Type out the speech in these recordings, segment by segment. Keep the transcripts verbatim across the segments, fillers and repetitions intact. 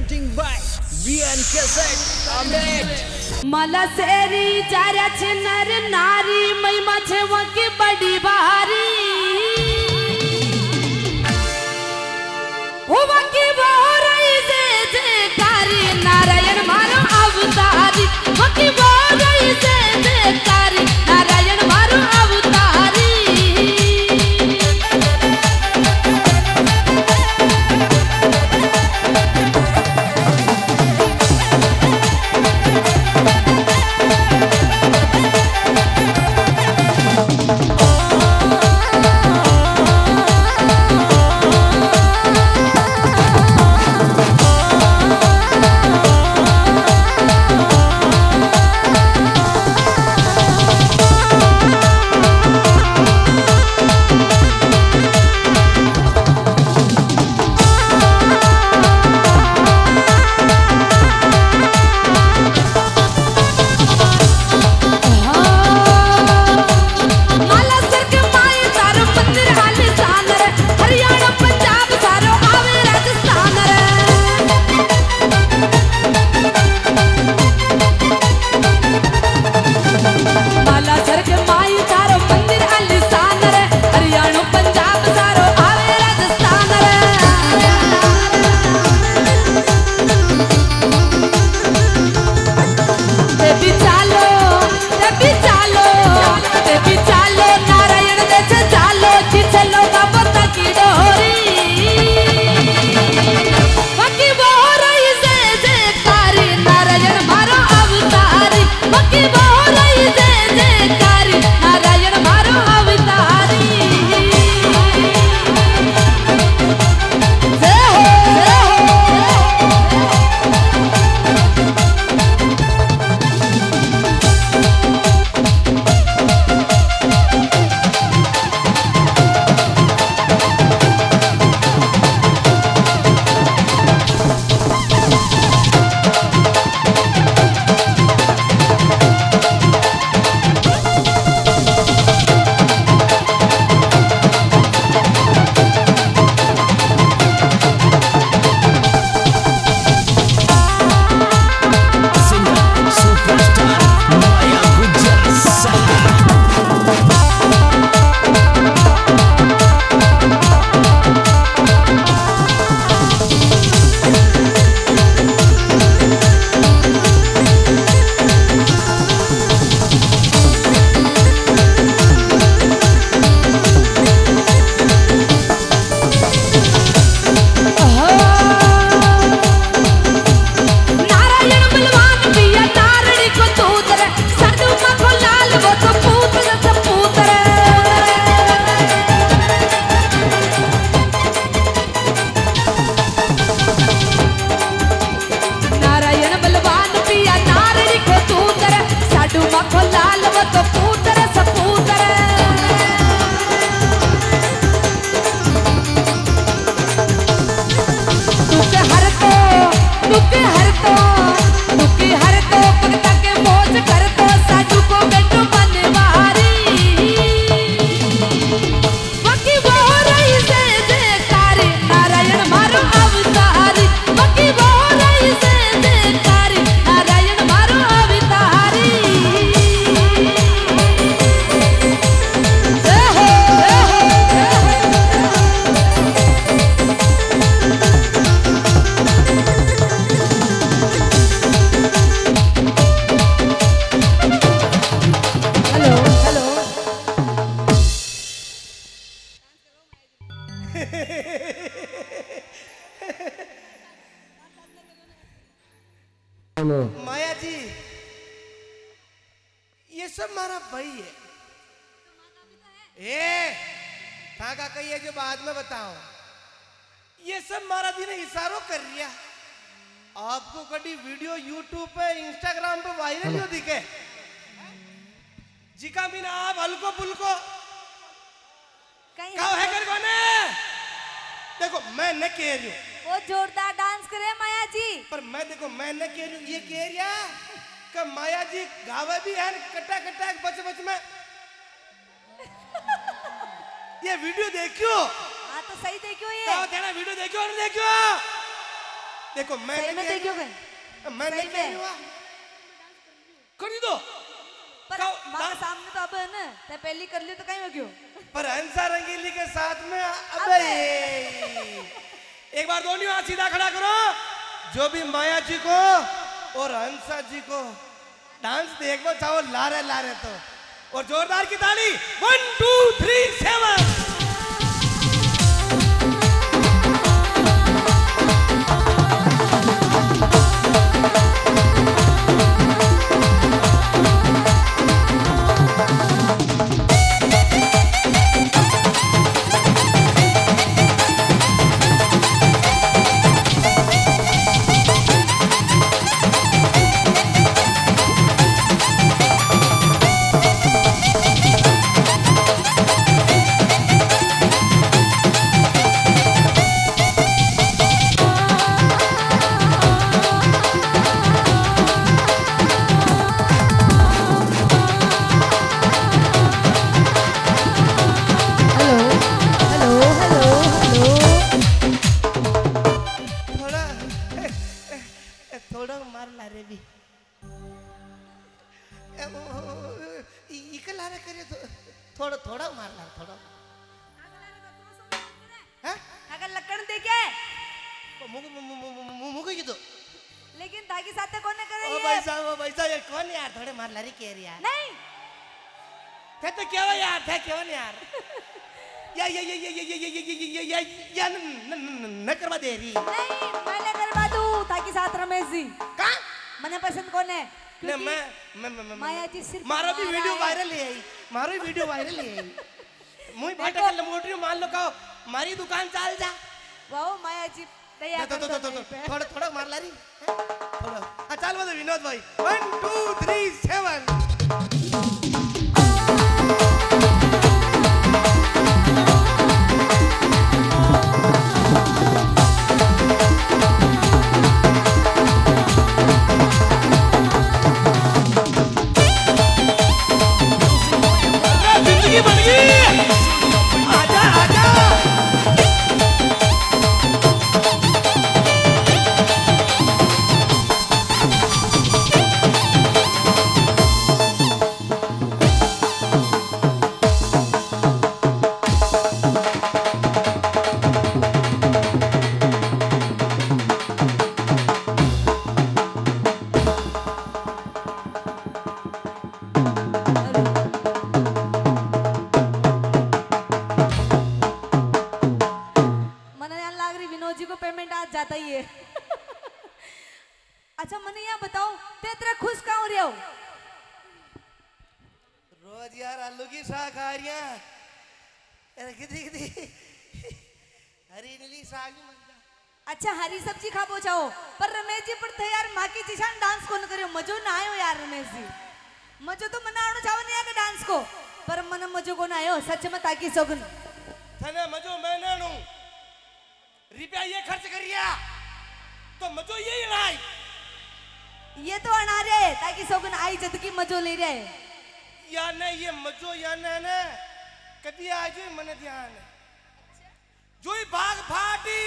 presenting by V N Cassette Update. मला सेरी चाऱ्याचे नर नारी मै माझे वकी बडी भारी ओ वकी बोराई जे जे कारी नारायण मारो अवतारी वकी बोराई जे जे कारी नारायण मारो अवतारी माया जी, ये सब हमारा भाई है। ए, थाका कही है जो बाद में बताओ। ये सब हमारा दिन इशारों कर रिया। आपको कभी वीडियो यूट्यूब पे इंस्टाग्राम पे वायरल हो दिखे जिका बिना आप हल्को पुल्को कहो है कर कोने। देखो मैं न कह रही हूँ वो जोरदार डांस करे माया जी, पर मैं देखो मैं न कह रही हूँ ये कह रिया कि माया जी गावे भी है कट्टा कट्टा बच बच में। ये वीडियो देखियो। हाँ तो सही देखियो ये। तो तेरा वीडियो देखियो और देखियो। देखो मैं सही में नहीं देखियो गए कह- मैं सही नहीं कह में। रही हुआ कर दी दो पर कहो, मारे डांस- सामने तो अब है ना ते पहली कर लियो तो कहीं हो गयो पर हंसा रंगीली के साथ में अबे अबे। एक बार दोनों हाथ सीधा खड़ा करो जो भी माया जी को और हंसा जी को डांस देखो चाहो लारे लारे तो और जोरदार की ताली वन टू थ्री सेवन थोड़ा मार लारे भी इके लारे करे तो थोड़ा थोड़ा मार ला थोड़ा हैं अगर लकड़ देखे मुझे की तो लेकिन ताकि साथे कौन करे ओ ये भाई साहब ओ भाई साहब ये कौन यार थोड़े मार लारी कह रही यार नहीं थे तो क्या हुआ यार थे क्यों यार या या या या या या या या या या न करवा दे रही नहीं मैंने करवा दूं ताकि साथ रमेश जी का मने पसंद कौन है ने क्योंकि मैं मैं मैं माया जी सिर्फ मारो भी हमारा वीडियो है। वायरल है मारो भी वीडियो वायरल है मुई देखो। फाटा के लंगोटरी मान लो कहो मारी दुकान चाल जा वाओ माया जी दया तो कर तो दो तो मेरे पे। थोड़ा थोड़ा मार ला रही थोड़ा हां चल बोलो विनोद भाई वन टू थ्री सेवन जिंदगी बन गई आजा आजा मने यहाँ लाग रही विनोद जी को पेमेंट आज जाता ही है अच्छा मने यहाँ बताओ ते तेरा खुश कहाँ हो रहे हो रोज यार आलू की साग खा रही हैं अरे कितनी कितनी हरी नीली साग ही मजा अच्छा हरी सब्जी खा पहुंचाओ पर रमेश जी पर थे यार माँ की जिशान डांस कौन करियो मजो ना आयो यार रमेश जी मजो तो मना आवड़ो चाहो नहीं आके डांस को पर मन मजो को ना आयो सच में ताकि सोगन थने मजो मैं ना नू रुपया ये खर्च करिया तो मजो ये ही लाई ये तो अना रे ताकि सोगन आई जद की मजो ले रहे या ने ये मजो या ने ने कदी आज मन ध्यान जोई बाग फाटी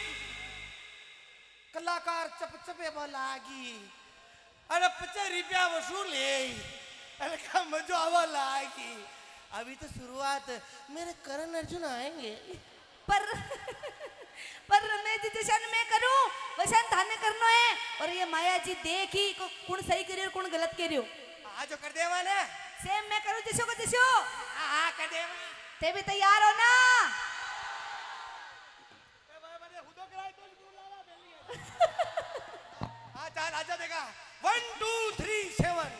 कलाकार चप चपे लागी अरे पचास रुपया वसूल है अरे का मजो आवा लागी अभी तो शुरुआत मेरे करण अर्जुन आएंगे पर पर रमेश जी जिशान मैं करूं वैसा थाने करनो है और ये माया जी देखी को- कौन सही करियो और कौन गलत करियो आज जो कर देवा ने सेम मैं करूं जिसो को जिसो हाँ कर देवा ते भी तैयार हो ना हाँ चाल आजा देगा वन टू थ्री सेवन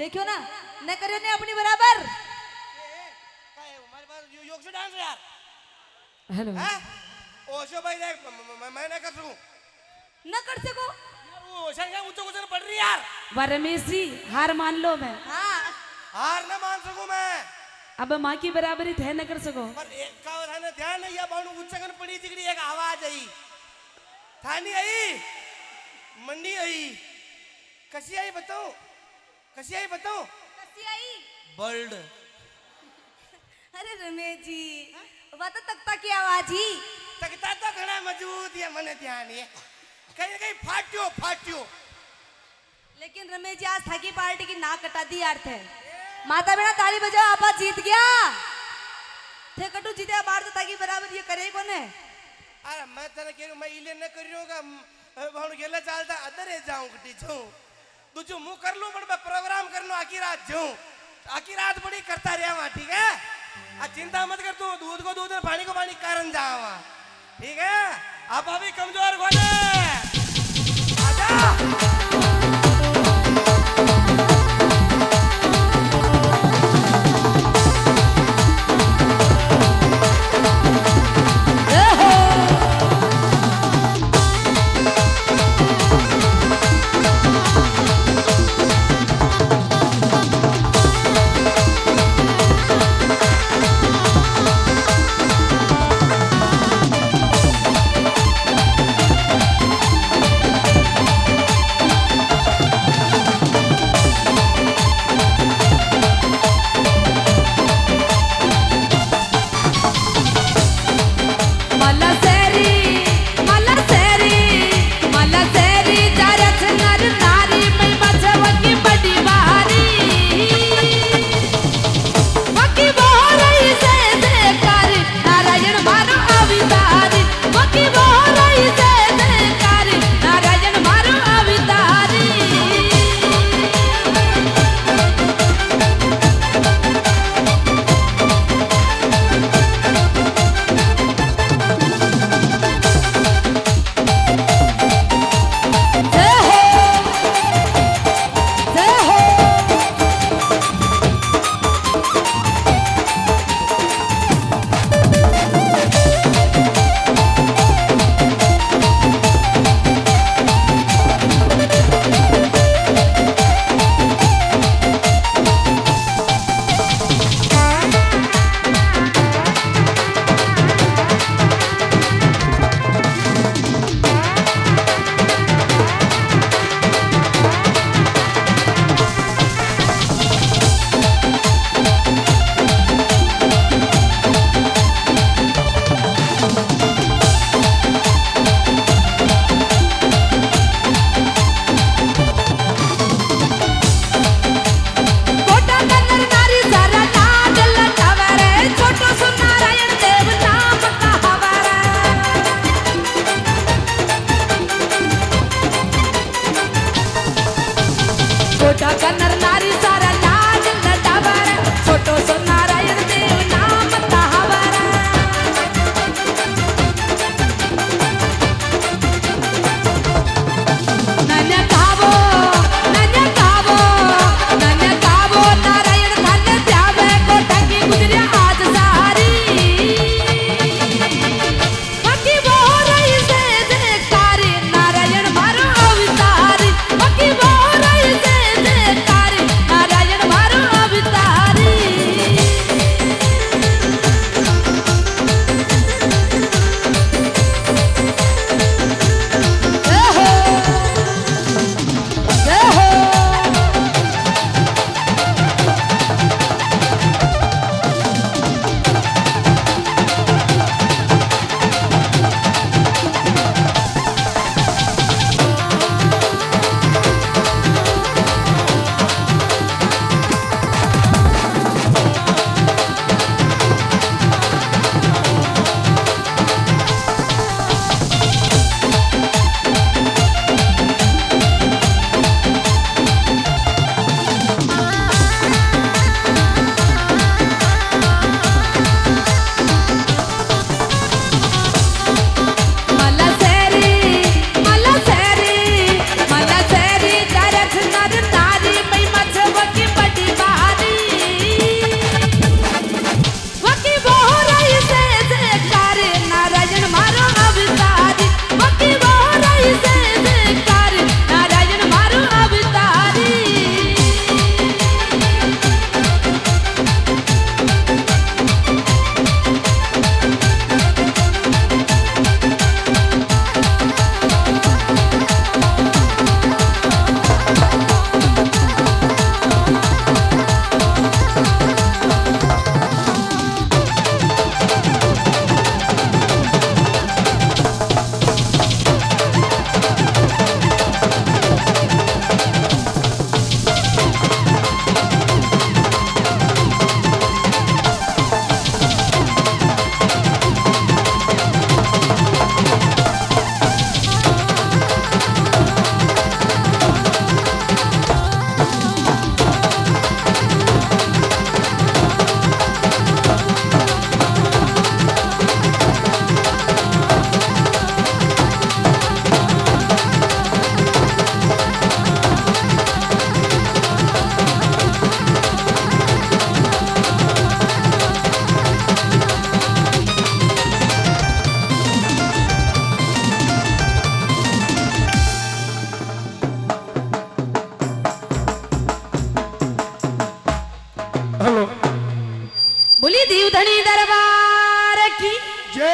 देखियो ना न करियो ने अपनी बराबर काय हमारे पास यो- योग से डांस है यार हेलो हैं ओशो भाई देख म- म- म- मैं ना कर सकूं न कर सको यार वो ओशन का ऊंचा ऊंचा पड़ रही है यार वाह रमेश जी हार मान लो मैं हाँ हार ना मान सकूं मैं अब माँ की बराबरी थे न कर सको पर एक का और है ना ध्यान नहीं या बाणु उच्चगन पड़ी जिगड़ी एक आवाज आई थानी आई मंडी आई कसी आई बताओ कसी आई बताओ कसी आई बर्ड अरे रमेश जी वह तो तख्ता की आवाज ही तकता तो खड़ा मजबूत है मने ध्यान है कहीं कहीं फाट्यो फाट्यो लेकिन रमेश जी आज थाकी पार्टी की नाक कटा दी यार थे माता बिना ताली बजाओ आपा जीत गया थे कटू जीते बार तो ताकि बराबर ये करे कोने अरे मैं तेरे कह मैं इले न करियोगा भाणु गेला चालता अदरे जाऊं कटी जाऊं तुझो मुंह कर लूं बड़ मैं प्रोग्राम कर लूं आखी रात जाऊं आखी रात बड़ी करता रहा वहां ठीक है आ चिंता मत कर तू दूध को दूध और पानी को पानी कारण जावा ठीक है आप अभी कमजोर होने आजा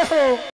हो।